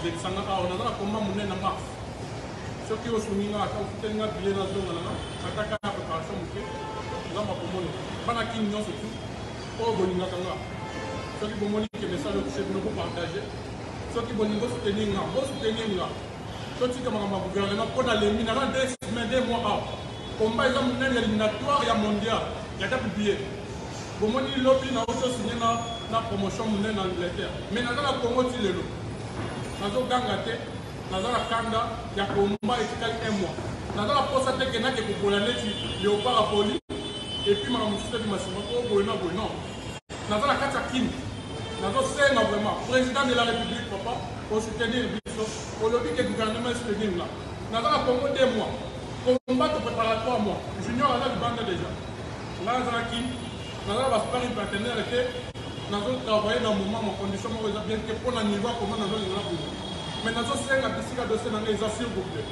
lekisanga awa naza na komba monene na mars soki osungi nga ata ofuteli nga bile nazonga nanga ataka ya préparation moke nzamba komona bana kini nyonso tu oyo bolingaka nga soki bomoni ke message okuse bino bopartage soki bolingi osoutenir nga bosoutenir nga totika makambo ya gouvernement mpo na lemi naza 2 semaines 2 mois awa komba eza monene éliminatoire ya mondial yata publié bomoni lobi na oso signé na promotion monene na Angleterre mais naza na Congo ti lelo nazoganga te naza na kanda ya komba etikali 1 mois naza na posa te ke nake kobola neti léopard apoli epuis makambo mosusu teti masima po boye na boye non naza na kati ya kini nazosenga vraiment président de la république papa osoutenir biso olobi ke gouvernement esoutenir nga naza na Congo 2 mois combat préparatoire mois junior aza libanda déjà nga nazalaki naza na basparring partenaire te nazotravaille na moment ma condition moko eza bien ke mpona niveau ya koma nazolinga na boye mais nazosenga bisika dossier nanga eza s'il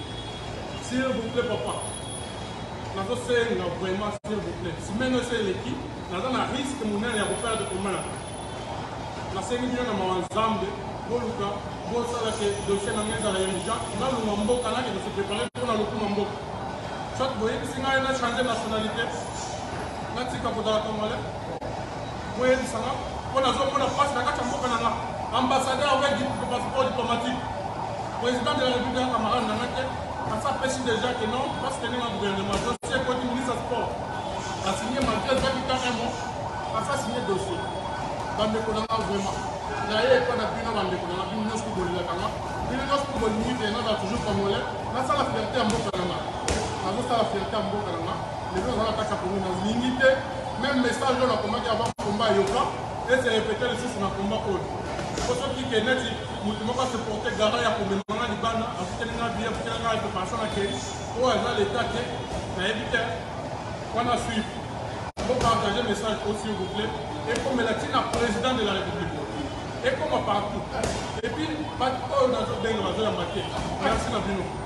vous plaît papa nazosenga vraiment s'il vous plaît semaine oyo eleki naza na risque monene ya koperdre koma na nasengi bino na mawa nzambe boluka bosala ke dossier nanga ezala urgent nalunga mboka nake kose prépare mpona lokuma mboka soit boyebisi ngai na change nationalité natika kozala congolais boyebisanga mpo nazomona mpasi na kati ya mboka nanga ambassadeur avec passeport diplomatique président de la république ya camarade nanga te asapesi déjà que non parce que nenga gouvernement dossier ekoti ministre sport asigne malgré ezaki ta 1 mois asa signe dossier bandeko nanga vraiment naye epa na bino bandeko nanga bino nyonso kubolelaka nga bino nyonso kubolingi te naza toujours congolais nasala fierté ya mboka nanga nazosala fierté ya mboka nanga lelo naza na kati ya kongo nalingi te même message oyo nakomaki avant komba yoka ese répété lisusu na komba oyo po soki ke neti motu moko aseporte gara ya komemanga libanda afutelinga bie afutelinga préparation na kei oyo eza leta te nayebi te wana suivre bopartage message o s'il vous plaît ekomela ntina président de la république ekoma partout et puis bato oyo nazobenga bazoyamba te merci na bino